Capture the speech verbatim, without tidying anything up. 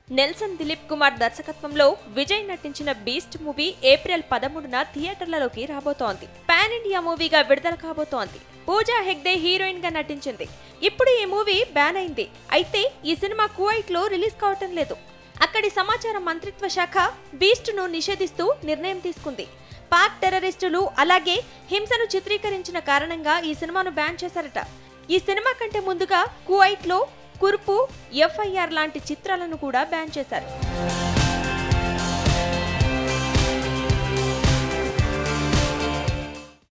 Nelson Dilip Kumar దర్శకత్వంలో విజయ్ నటించిన beast movie April పదమూడున థియేటర్లలోకి రాబోతోంది. పాన్ ఇండియా మూవీగా విడుదల కాబోతోంది. పూజా హెగ్డే హీరోయిన్ గా నటించింది. ఇప్పుడు ఈ మూవీ బ్యాన్ అయింది. అయితే ఈ సినిమా కువైట్ లో రిలీజ్ కావటం లేదు. అక్కడి సమాచార మంత్రిత్వ శాఖ బీస్ట్ ను నిషేధిస్తూ నిర్ణయం తీసుకుంది. పాక్ టెర్రరిస్టులు అలాగే హింసను చిత్రీకరించిన కారణంగా ఈ సినిమాను బ్యాన్ చేశారట. ఈ సినిమా కంటే ముందుగా కువైట్ లో కుర్పు, ఎఫ్ఐఆర్ లాంటి చిత్రాలను కూడా బ్యాన్ చేశారు.